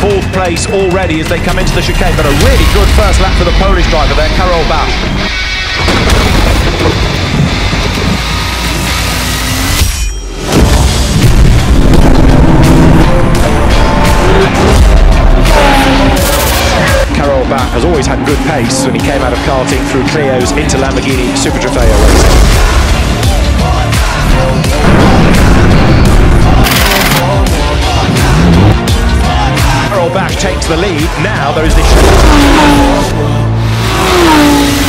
fourth place already as they come into the chicane, but a really good first lap for the Polish driver there, Karol Basz. Karol Basz has always had good pace when he came out of karting through Clio's into Lamborghini Super Trofeo racing. Karol Basz takes the lead. Now there is this